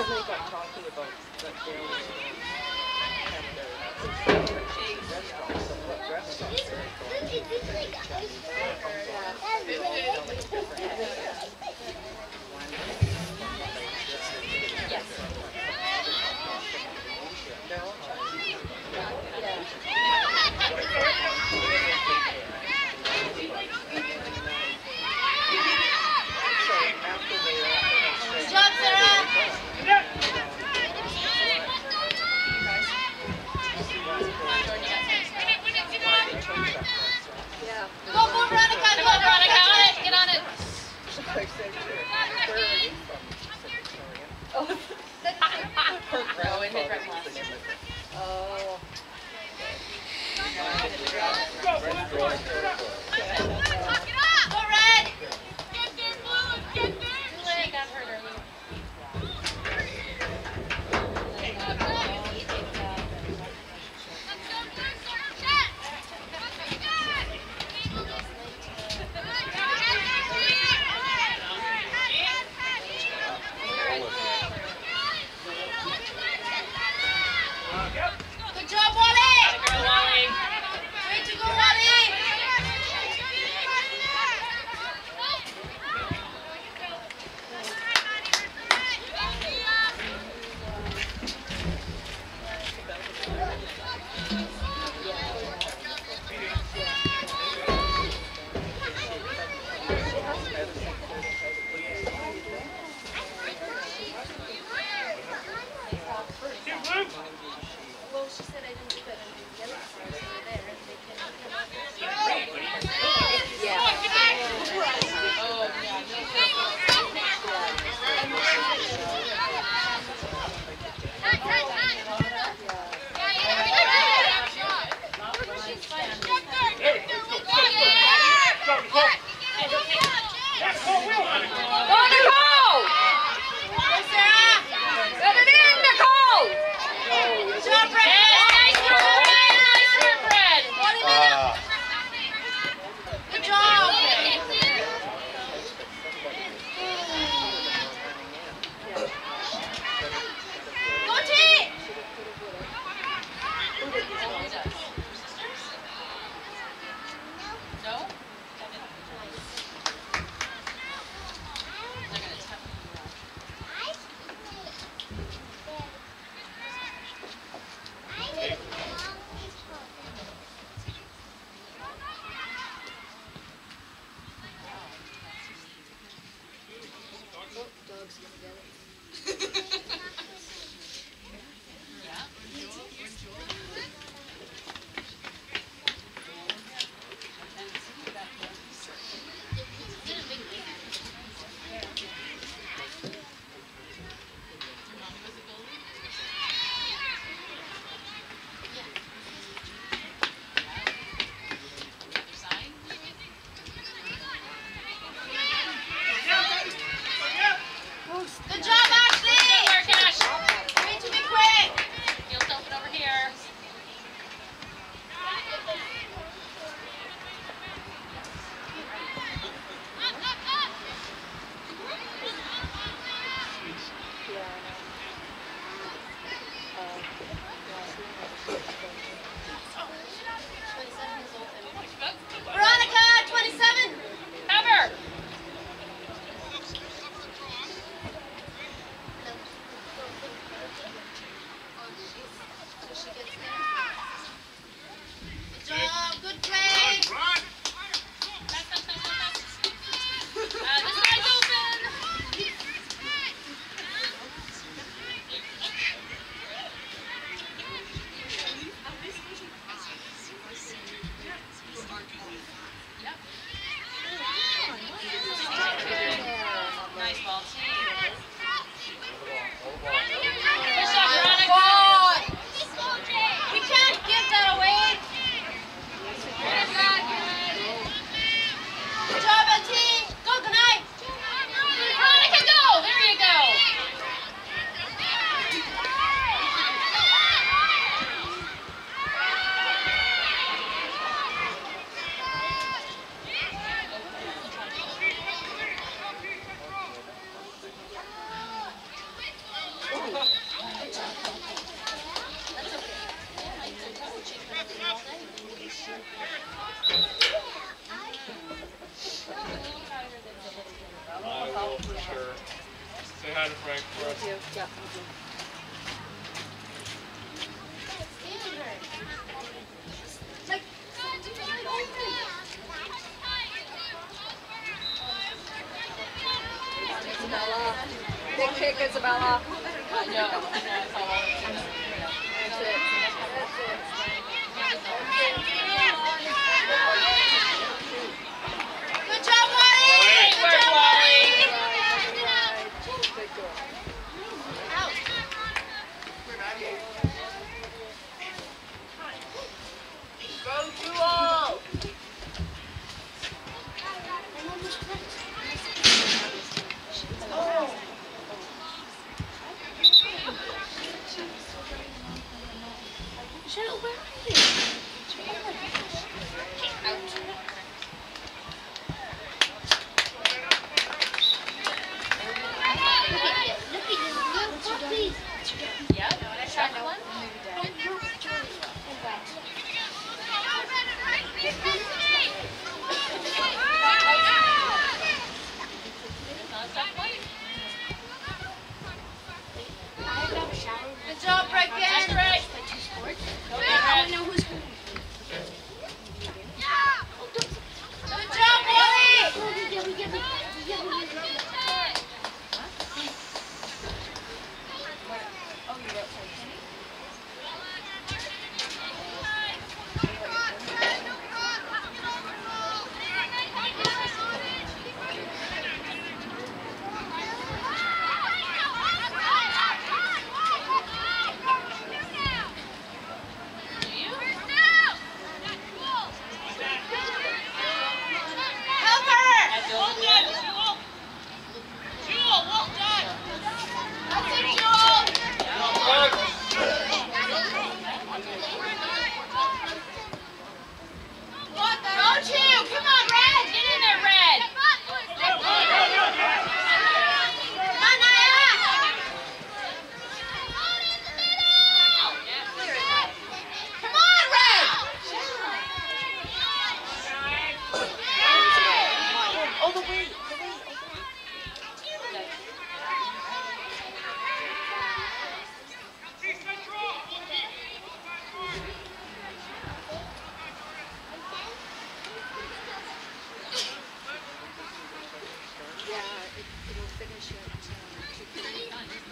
they got talking about that they always have their restaurants, so what restaurants are they going to? Chinese restaurants, they all know like different one Yes. they're all Chinese. So after they Good job, Sarah! Yeah. Go, Boomer! got it, Frank, for us. Thank you. Yeah. Isabella. Big kick, Isabella. I know. That's all. That's it. Good job, Wally! Good job, Wally! Good goal. Go to all! Good job, Breckin! That's right. Good job, Wally! Help her! Well done, Jewel! Jewel, well done! That's it, Jewel! Go two! Come on, Red! Get in there, Red! Come on, Naya! Come on, Red! Oh, the weight. Yeah, it'll finish at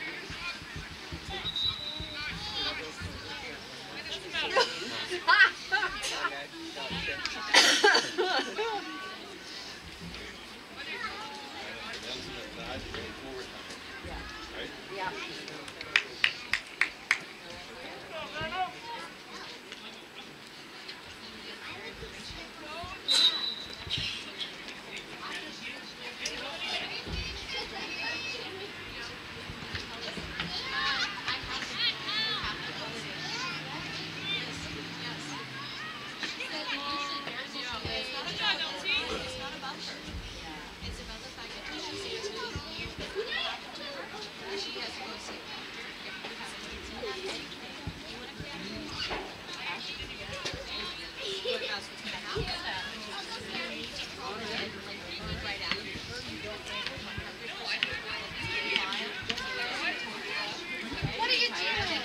2:30. Yeah. What are you doing?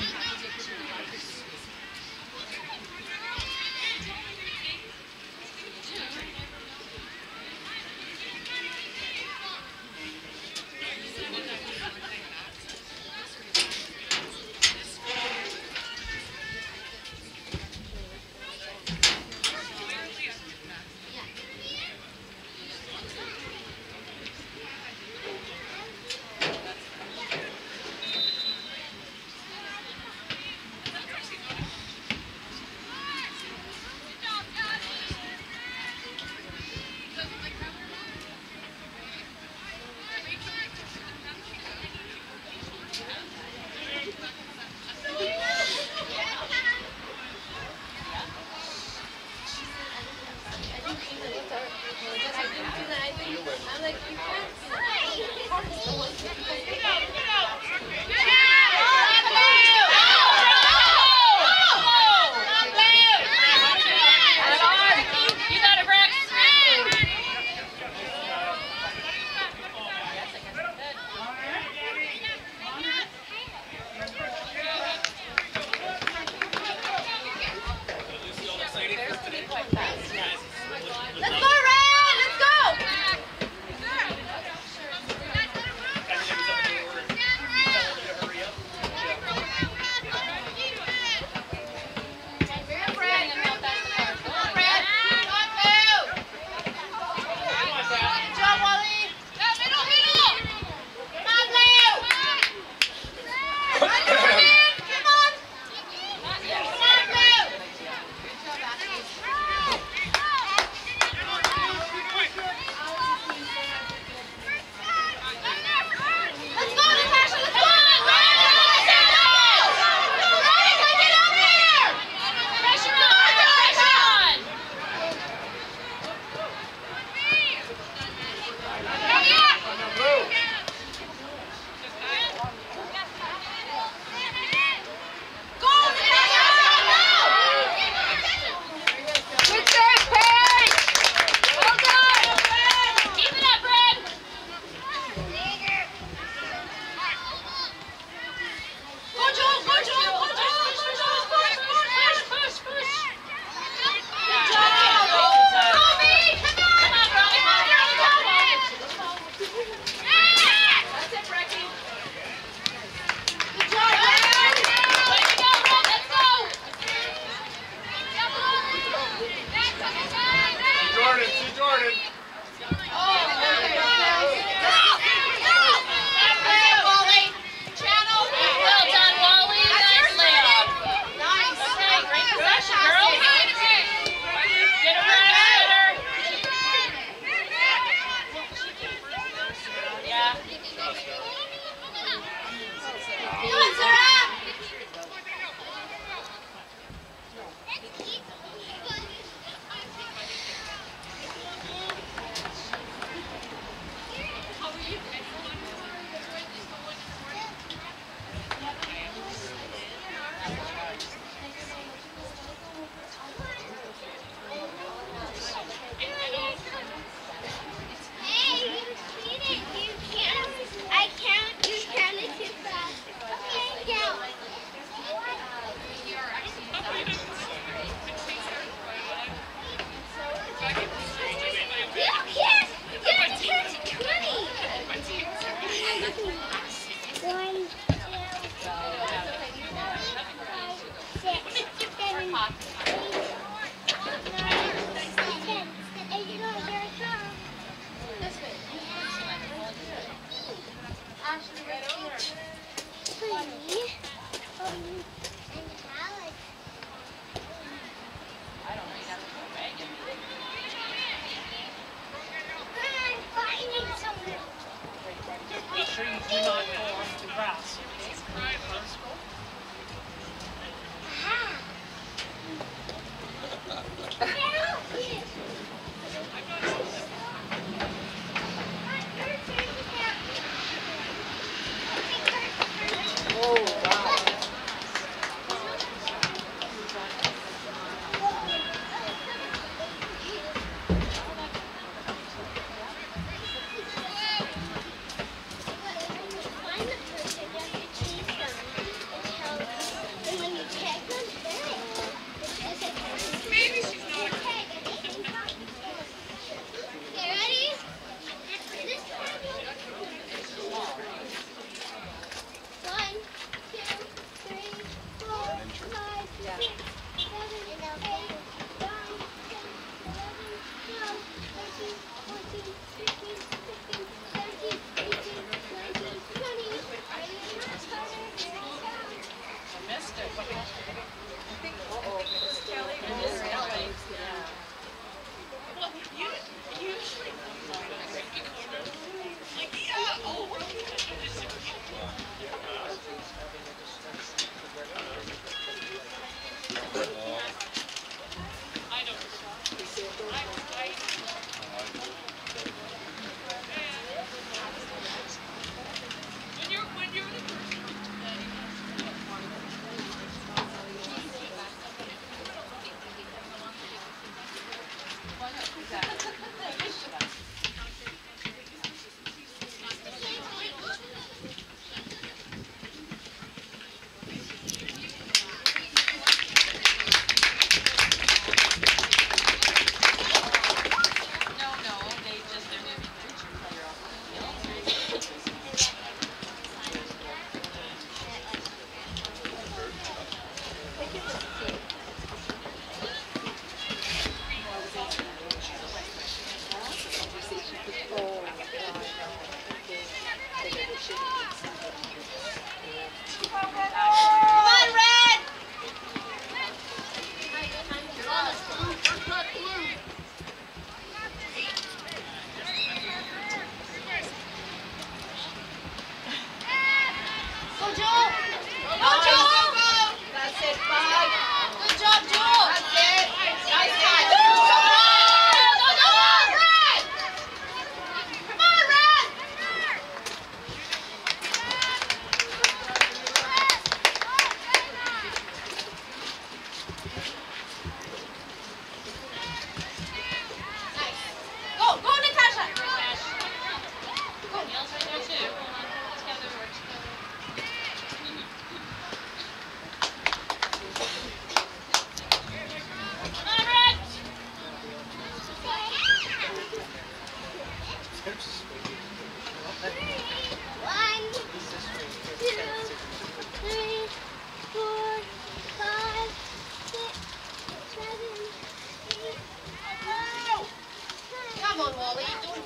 on, Wally.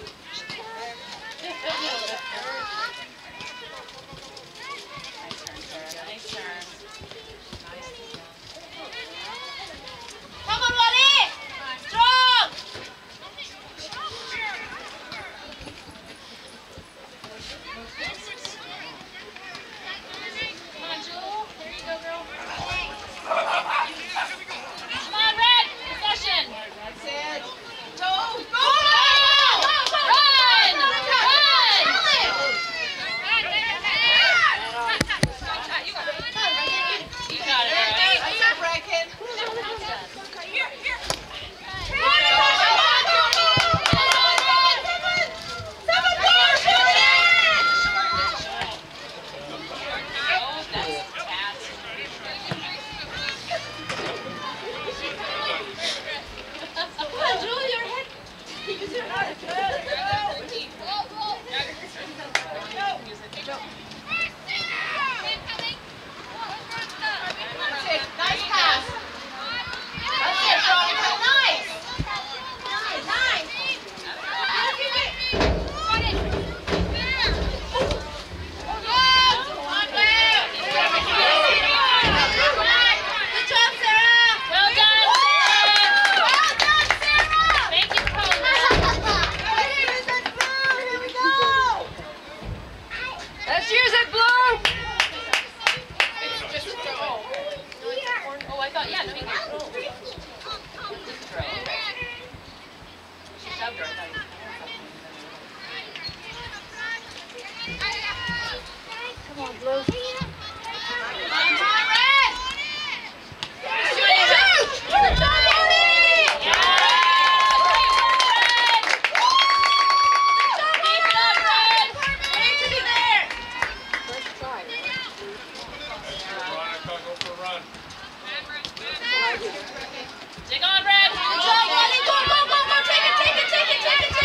Nice turn. Come on, Wally! Strong! Come on, Jewel. There you go, girl. Come on, Red. Possession. That's it. Go! Go! Run! You got it, Red. That's it, Bracken. Let's use it, Blue! It's just a throw. Oh, I thought, yeah, no, you can throw. Just a throw. She shoved her, I thought you Come on, Blue. Come on, Red! Shoot! Good job, Wally! Yeah! Keep it up, Red! You need to be there! Let's try. Go for a run. Dig on, Red! Good job, Wally! Go, go, go, go! Take it, take it, take it, take it, take it!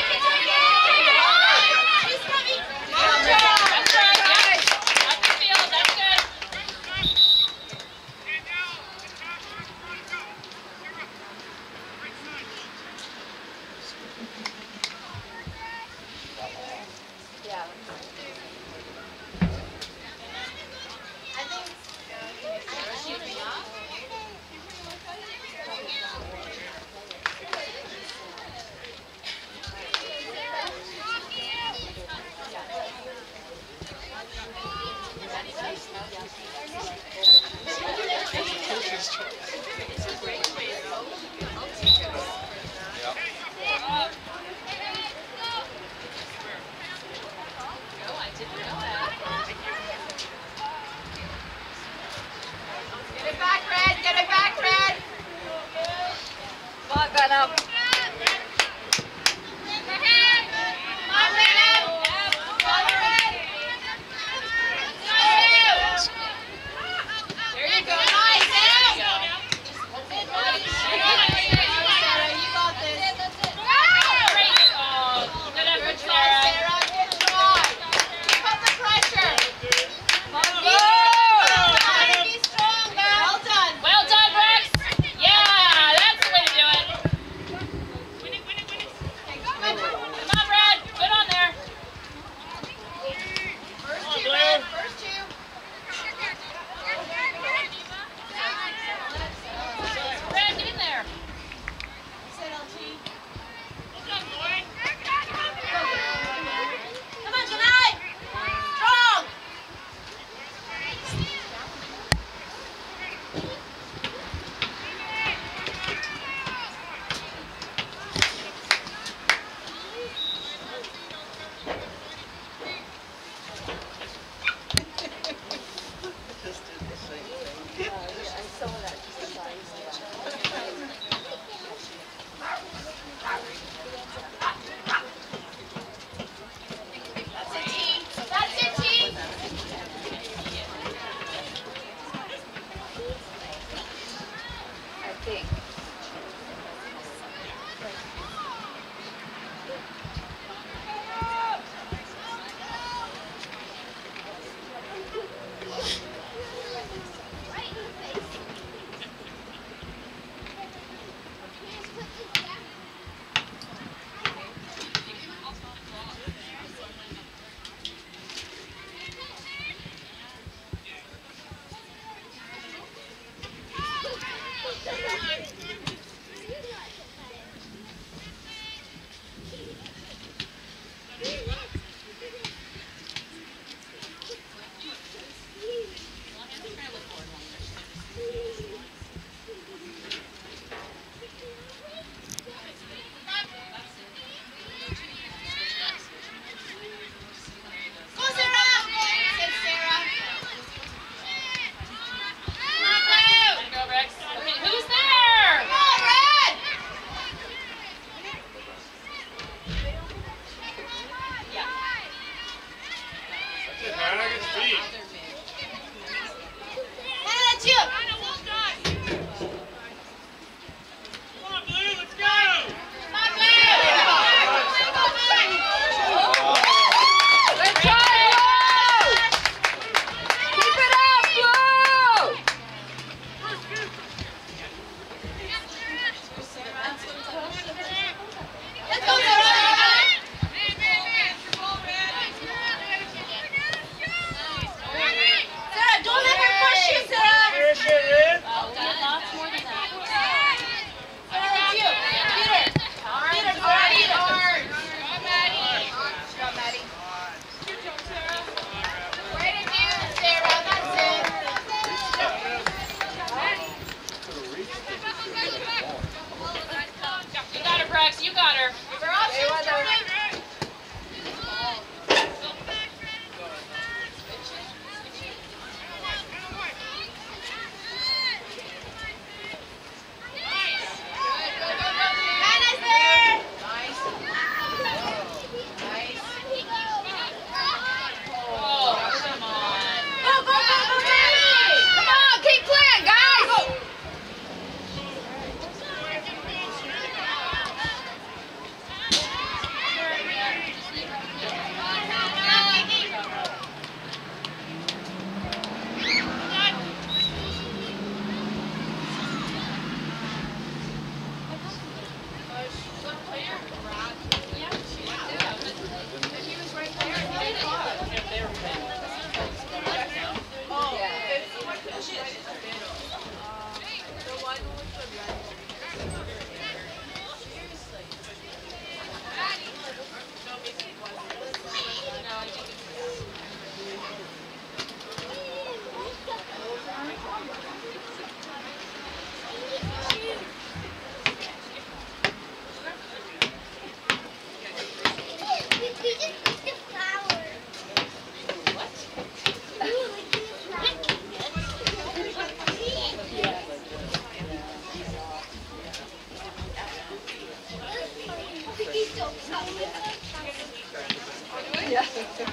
Yeah.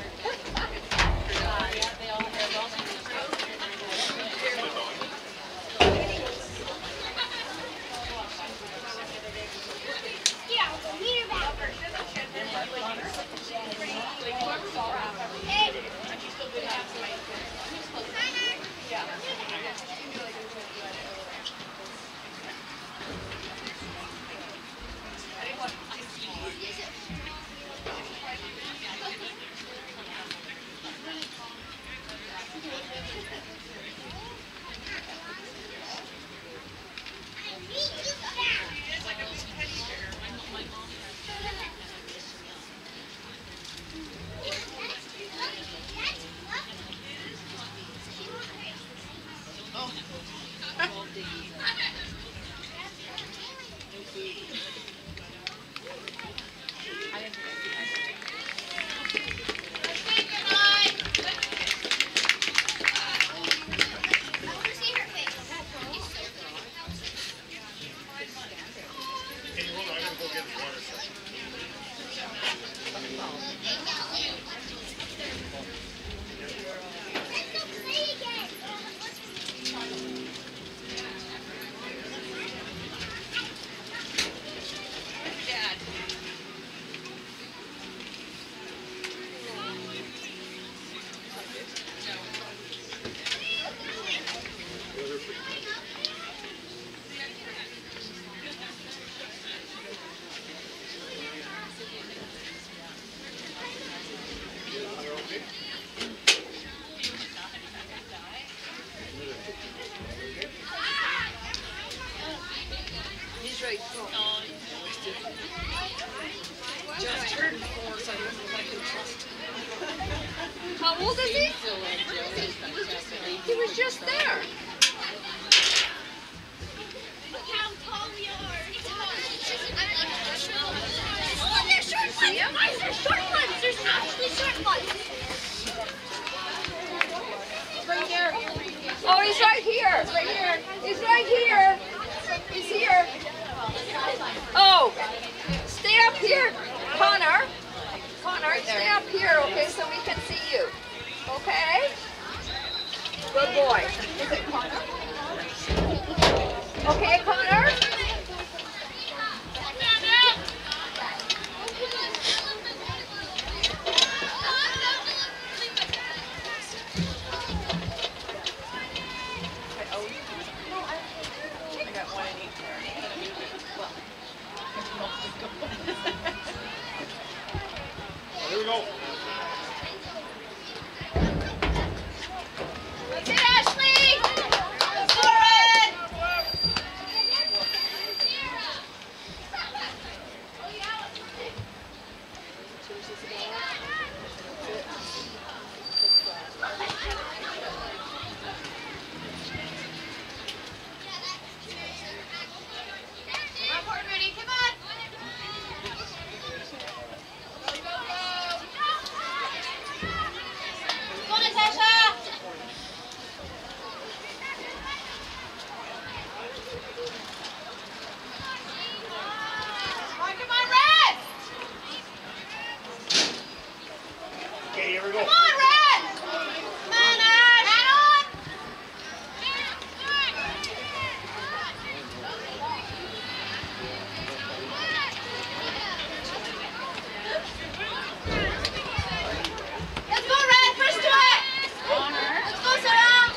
He's right. Just turned 4, so I don't know if I can trust him. How old is he? He was just there. Look how tall we are. Oh, they're short ones. Guys, they're short ones. There's actually short ones. Right there. Oh, he's right here. Right here. He's right here. He's here. Oh, stay up here, Connor. Connor, stay up here, okay, so we can see you. Okay? Good boy. Is it Connor? Okay, Connor? Here we go. That's it, Ashley. Go for it. Come on, Port Rudy, come on. Go, Natasha. Come on, Red. Okay, here we go. Come on, Red. Come on, Ash. Red on. Let's go, Red. First to it. Let's go, Sarah.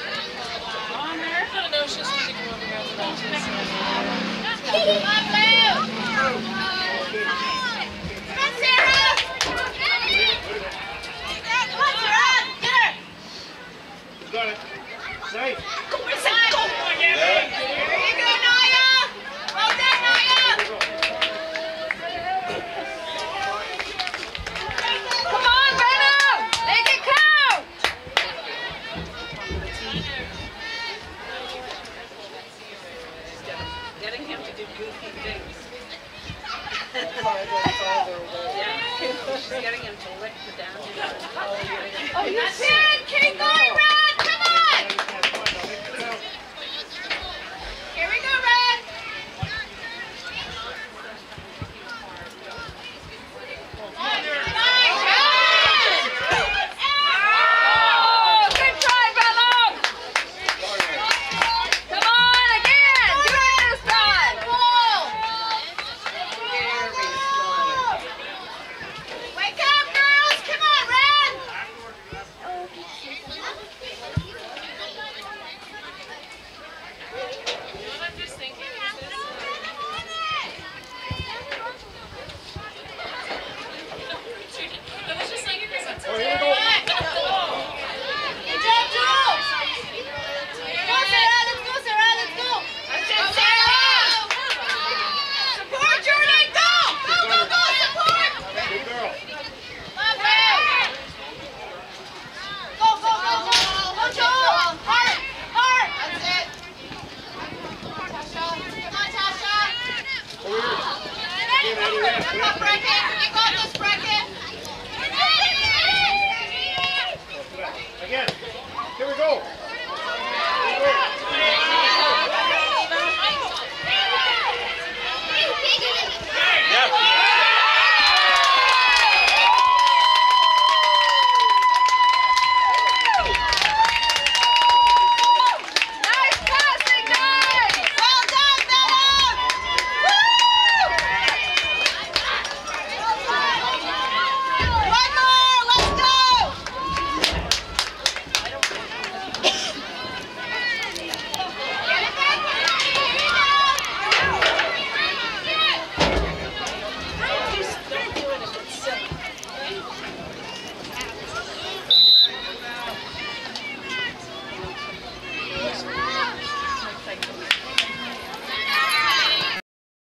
I don't know, she's trying to go over here. Come on, Blue. Come on, Sarah. Come on, Sarah. Get her. You got it. Nice. There you go, Naya. Well done, Naya. Come on, Venom! Make it count! Getting him to do goofy things. She's getting him to lick the down. Oh, you That's it. Keep going, Red. Come on. Here we go, Red. Bracken. You got this, Bracken. Again. Here we go.